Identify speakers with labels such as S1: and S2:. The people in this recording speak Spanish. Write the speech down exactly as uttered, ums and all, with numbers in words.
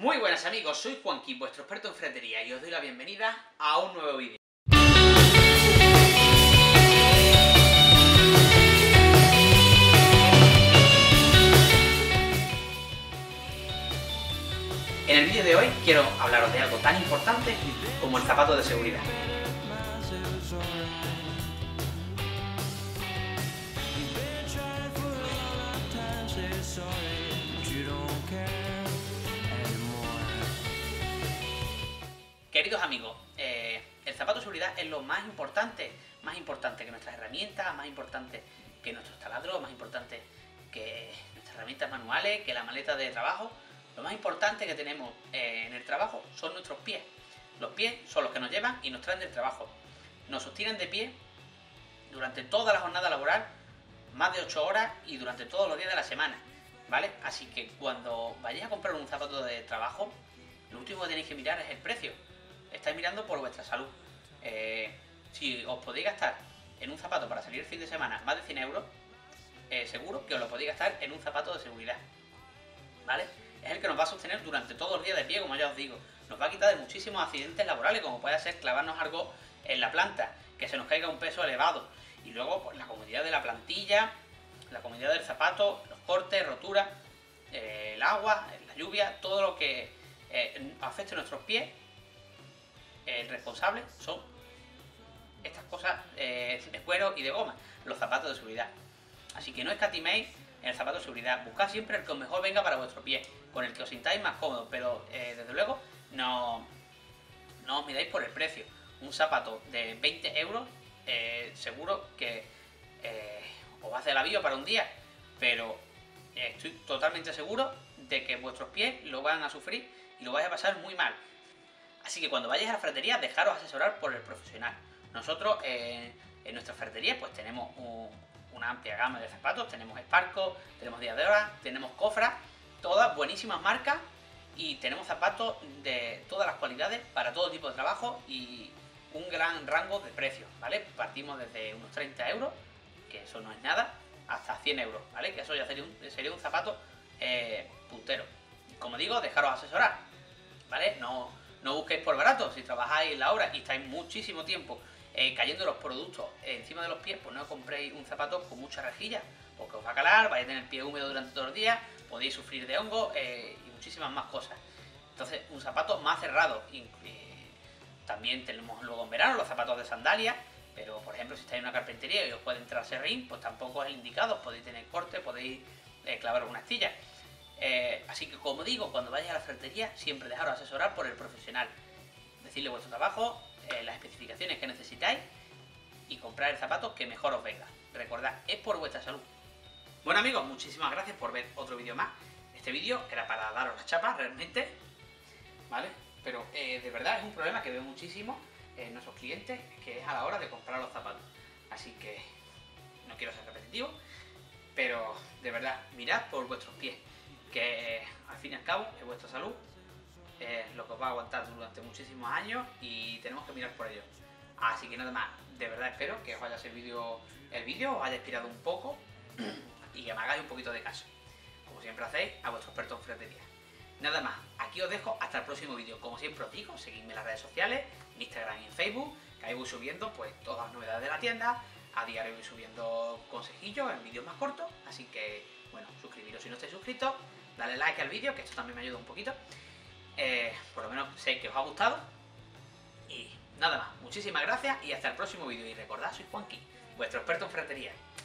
S1: Muy buenas amigos, soy Juanqui, vuestro experto en ferretería, y os doy la bienvenida a un nuevo vídeo. En el vídeo de hoy quiero hablaros de algo tan importante como el zapato de seguridad. Queridos amigos, eh, el zapato de seguridad es lo más importante, más importante que nuestras herramientas, más importante que nuestros taladros, más importante que nuestras herramientas manuales, que la maleta de trabajo. Lo más importante que tenemos eh, en el trabajo son nuestros pies. Los pies son los que nos llevan y nos traen del trabajo. Nos sostienen de pie durante toda la jornada laboral, más de ocho horas y durante todos los días de la semana, ¿vale? Así que cuando vayáis a comprar un zapato de trabajo, lo último que tenéis que mirar es el precio. Estáis mirando por vuestra salud. Eh, si os podéis gastar en un zapato para salir el fin de semana más de cien euros, eh, seguro que os lo podéis gastar en un zapato de seguridad, ¿vale? Es el que nos va a sostener durante todo el día de pie, como ya os digo. Nos va a quitar de muchísimos accidentes laborales, como puede ser clavarnos algo en la planta, que se nos caiga un peso elevado. Y luego, pues la comodidad de la plantilla, la comodidad del zapato, los cortes, roturas, eh, el agua, la lluvia, todo lo que eh, afecte a nuestros pies. El responsable son estas cosas eh, de cuero y de goma, los zapatos de seguridad. Así que no escatiméis en el zapato de seguridad, buscad siempre el que mejor venga para vuestro pie, con el que os sintáis más cómodos, pero eh, desde luego no, no os midáis por el precio. Un zapato de veinte euros eh, seguro que eh, os va a hacer la vida para un día, pero eh, estoy totalmente seguro de que vuestros pies lo van a sufrir y lo vais a pasar muy mal. Así que cuando vayáis a la ferretería, dejaros asesorar por el profesional. Nosotros eh, en nuestra ferretería pues tenemos un, una amplia gama de zapatos, tenemos Sparco, tenemos Diadora, tenemos Cofra, todas buenísimas marcas, y tenemos zapatos de todas las cualidades para todo tipo de trabajo y un gran rango de precios, ¿vale? Partimos desde unos treinta euros, que eso no es nada, hasta cien euros, ¿vale? Que eso ya sería un, sería un zapato eh, puntero. Como digo, dejaros asesorar, ¿vale? No... No busquéis por barato. Si trabajáis en la obra y estáis muchísimo tiempo eh, cayendo los productos eh, encima de los pies, pues no compréis un zapato con mucha rejilla, porque os va a calar, vais a tener el pie húmedo durante todos los días, podéis sufrir de hongo eh, y muchísimas más cosas. Entonces, un zapato más cerrado. Y, eh, también tenemos luego en verano los zapatos de sandalia, pero por ejemplo, si estáis en una carpintería y os puede entrar serrín, pues tampoco es el indicado. Podéis tener corte, podéis eh, clavar una astilla. Eh, así que, como digo, cuando vayáis a la ferretería, siempre dejaros asesorar por el profesional. Decirle vuestro trabajo, eh, las especificaciones que necesitáis y comprar el zapato que mejor os venga. Recordad, es por vuestra salud. Bueno amigos, muchísimas gracias por ver otro vídeo más. Este vídeo era para daros las chapas realmente, ¿vale? Pero eh, de verdad es un problema que veo muchísimo en nuestros clientes, que es a la hora de comprar los zapatos. Así que no quiero ser repetitivo, pero de verdad, mirad por vuestros pies, que eh, al fin y al cabo es vuestra salud, es lo que os va a aguantar durante muchísimos años y tenemos que mirar por ello. Así que nada más, de verdad espero que os haya servido el vídeo, os haya inspirado un poco y que me hagáis un poquito de caso, como siempre hacéis, a vuestro experto en ferretería. Nada más, aquí os dejo hasta el próximo vídeo. Como siempre os digo, seguidme en las redes sociales, en Instagram y en Facebook, que ahí voy subiendo pues todas las novedades de la tienda. A diario voy subiendo consejillos en vídeos más cortos, así que bueno, suscribiros si no estáis suscritos, dale like al vídeo, que esto también me ayuda un poquito. Eh, por lo menos sé que os ha gustado. Y nada más, muchísimas gracias y hasta el próximo vídeo. Y recordad, soy Juanqui, vuestro experto en ferretería.